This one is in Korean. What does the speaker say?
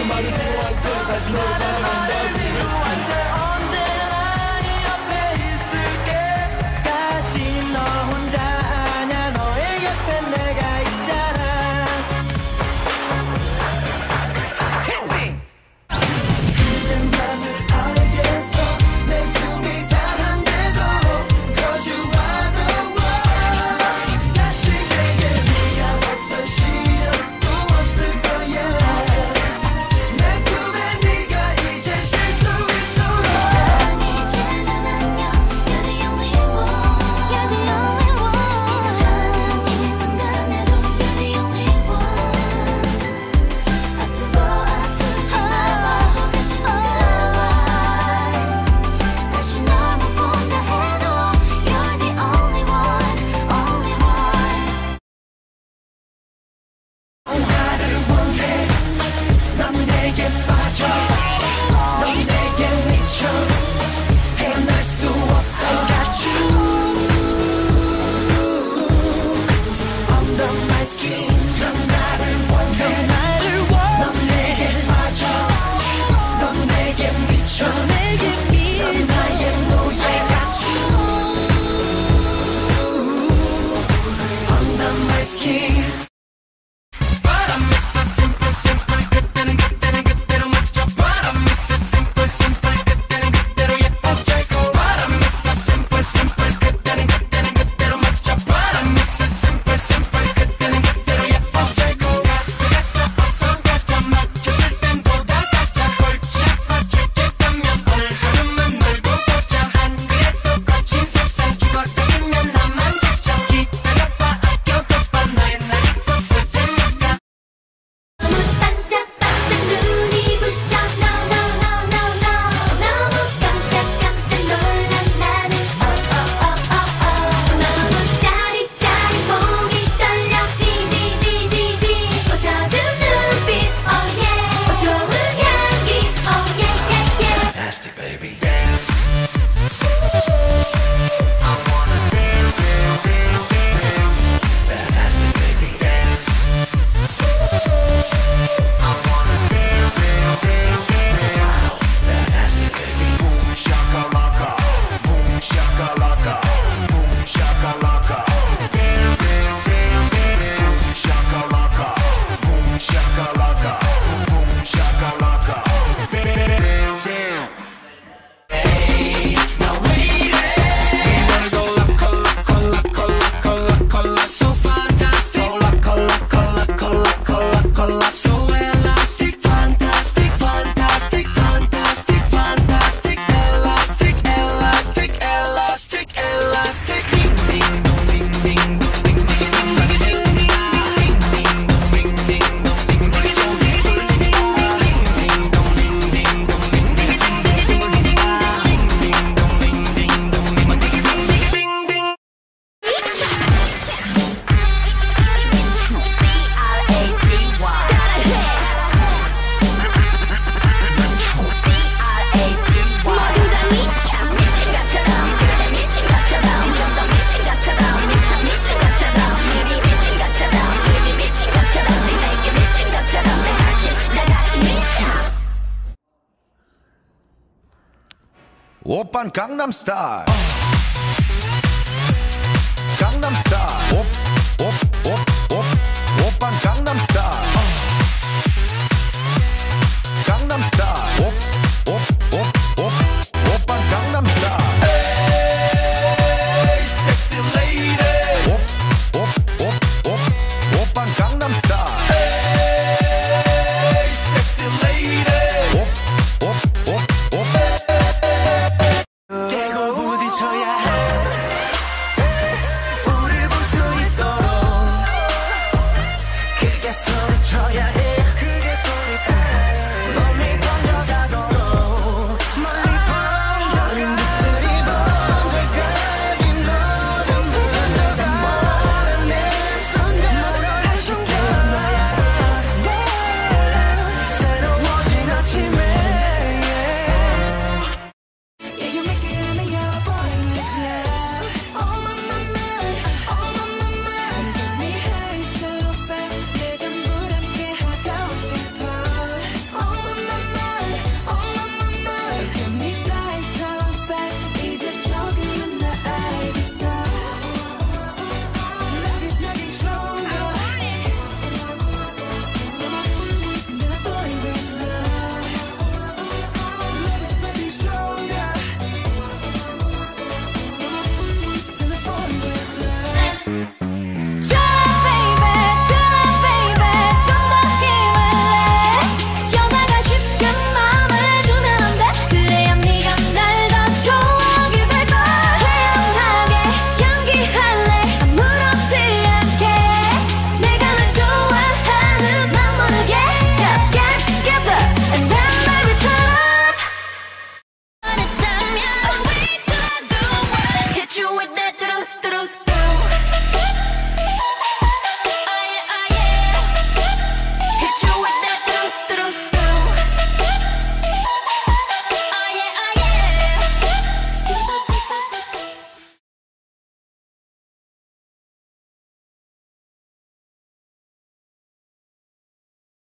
말을 필요할 때 다시 널 사랑한다. 언제나 네 옆에 있을게. 다시 너 혼자 아냐. 너의 곁에 내가 있잖아. 이젠 나를 알겠어. 내 숨이 다한데도 Cause you are the one. 다시 내게 네가 없던 시련도 없을 거야. 내 품에 네가 이제 쉴 수 있도록. 이제는 안녕. You're the only one. You're the only one. 이 순간에도 You're the only one. 아프고 아프지 마. 허가지 마가. 다시 널 못 본다 해도 You're the only one. Only one. 나를 원해. 넌 내게 빠져. 넌 내게 미쳐. 헤어날 수 없어. I got you under my skin. 넌 나를 원해. 넌 내게 빠져. 넌 내게 미쳐. 넌 나의 노예. I got you under my skin. Para Mr. Simple Simple 그때는 그때로 맞춰. Para Mr. Simple Simple 그때는 그때로 예뻐 Jacob. Para Mr. Simple Simple 그때는 그때로 맞춰. Para Mr. Simple Simple 그때는 그때로 예뻐 Jacob. 가짜 어서 가자. 막혔을 땐 도다가자. 골치 아파죽겠다면 얼굴만 놀고 보자. 안 그래도 거친 세상 죽어다니면 나만 지쳐. 기다려봐 아껴둬봐 너의 날이 뻗을 테니까. 너무 반짝반짝 눈이 부셔. No no no no no. 너무 깜짝깜짝 놀란 나는 너무 짜릿짜릿 목이 떨려. 지지지지지. 젖은 눈빛 oh yeah. 좋은 향기 oh yeah yeah yeah. Fantastic baby dance. I wanna dance, dance, dance, dance. Fantastic baby dance. I wanna dance, dance, dance, dance. Fantastic baby. Boom shakalaka, boom shakalaka, boom shakalaka. Dance, dance, dance, dance. Shakalaka, boom shakalaka, boom shakalaka. Dance, dance. Hey, now wait. We wanna go loco, loco, loco, loco, loco, loco, so fantastic. Loco, loco, loco, loco, loco, loco, so elastic, fantastic, fantastic, fantastic, fantastic, elastic, elastic, elastic, elastic. Ding ding dong, ding ding dong, ding ding dong, ding ding ding ding dong, ding ding dong, ding ding so beautiful. Ding ding dong, ding ding dong, ding ding sing ding ding ding ding. Ding ding dong, ding ding dong, ding ding ding ding ding. 오빤 강남스타일. 강남스타일. 오빤 강